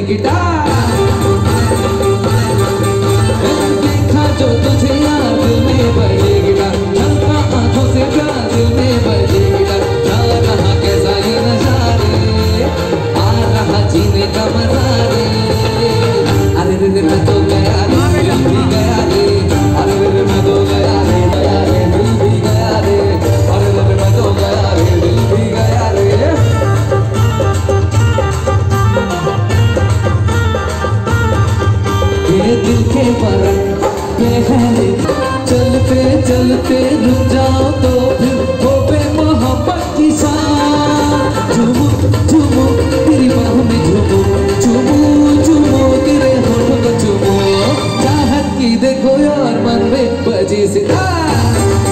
Guitar. देखा जो तुझे याद में बजे गिटार, झलका आंखों से प्यार दिल में बजे गिटार। आ रहा कैसा ये नजारे, आ रहा जीने का मजा रे। अरे रे मैं तो गया रे, दिल भी गया रे। अरे रे मैं तो गया रे, दिल भी गया रे। अरे रे मैं तो गया रे, दिल भी गया रे। ये दिल के बरन में है, चलते चलते रुक जाओ तो फिर हो बे मोहब्बत की शान। झूमो झूमो तेरी बाहों में झूमो, झूमो झूमो तेरे होठों को झूमो। चाहत की देखो यार मन में बजे सितार,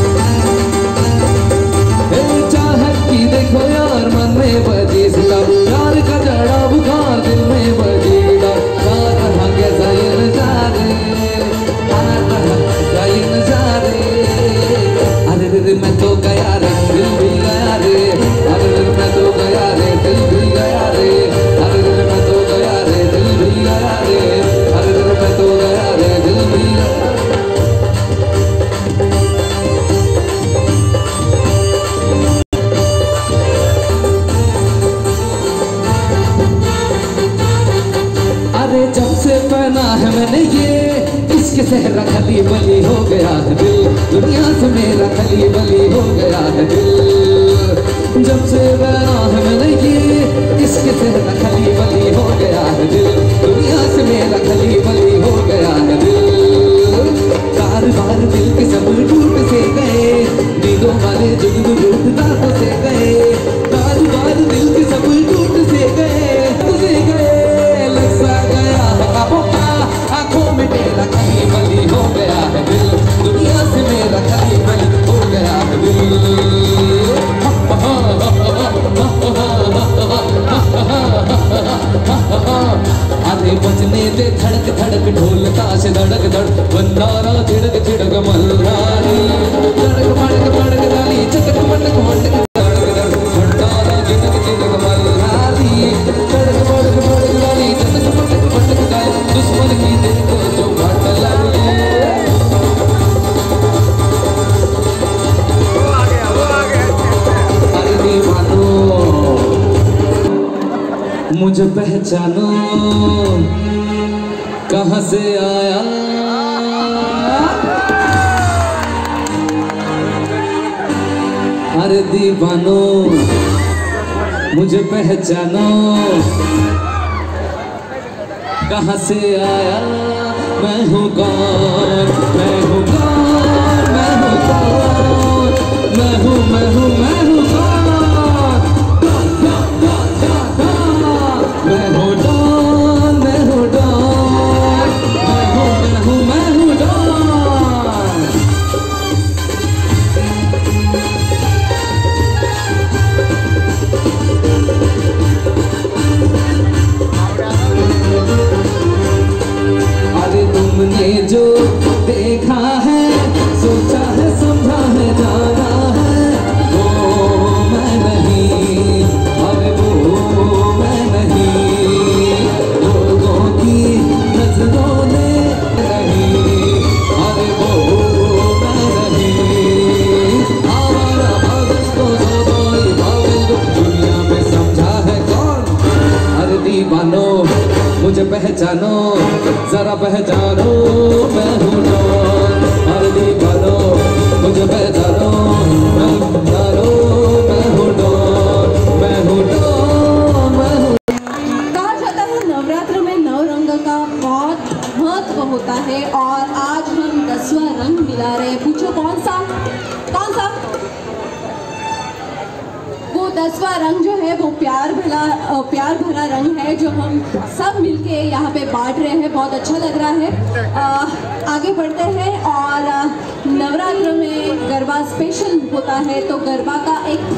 चाहत की देखो यार मन में बजे सितार। प्यार का जड़ा बुखार दिल में बजे गिटार। आ रहा कैसा ये नजारे, आ रहा कैसा ये नजारे। अरे रे मैं तो गया रे, दिल भी गया रे। अरे रे मैं तो गया रे, दिल भी गया रे। अरे रे मैं तो गया रे, दिल भी गया रे। अरे रे मैं तो गया रे, दिल भी गया। अरे जब से पहना है मैंने ये इसके सहरा खली बली हो गया है दिल। दुनिया से मेरा खली बली हो गया है दिल। जब से पहना है मैंने ये इसके सहरा खली बली हो गया है दिल। दुनिया से मेरा खली बली हो गया है दिल। बार बार दिल के सब टूट से गए, नींदों वाले जुगनू रूठ दांतों से गए। बार बार दिल के सब टूट से गए, लग सा गया है काबू का आंखों में तेरा खली बली हो गया है दिल। दुनिया से मेरा खली बली हो गया है दिल। आधे बजने दे धड़क धड़क ढोल ताश धड़क धड़क बंदारा छिड़क छिड़क मल्हारी। धड़क मड़क मड़क डाली चटक मटक मटक धड़क धड़क बंदारा छिड़क छिड़क मल्हारी। धड़क मड़क मड़क डाली चटक मटक मटक डाली दुश्मन की दिल को जो घाट लगे। अरे दीवानो मुझे पहचानो, कहाँ से आया अरे दीवानो मुझे पहचानो, कहाँ से आया। मैं हूँ कौन, मैं हूँ कौन, मैं हूँ कौन, मैं हूँ मैं हूँ मैं हूँ कौन। मैं हूँ डॉन, मैं हूँ डॉन, मैं हूँ मैं हूँ मैं हूँ डॉन। अरे तुमने जो देखा है, सोचा है, समझा है, जाना है, वो मैं नहीं, अरे वो मैं नहीं। लोगों की नजरों ने नहीं, अरे वो मैं नहीं। आवारा पागल को ज़ोबोई पागल को दुनिया में समझा है कौन। अरे दीवानो मुझे पहचानो, जरा पहचानो, मैं हूँ डॉन। अरे दीवानो मुझे पहचानो, मैं हूँ डॉन, मैं हूँ डॉन, मैं हूँ। कहा जाता है नवरात्र में नौ रंग का बहुत महत्व होता है और आज हम 10वां रंग मिला रहे हैं। पूछो कौन सा, कौन सा? वो 10वां रंग जो है वो प्यार भरा रंग है जो हम सब मिलके यहाँ पे बांट रहे हैं। बहुत अच्छा लग रहा है। आगे बढ़ते हैं और नवरात्र में गरबा स्पेशल होता है, तो गरबा का एक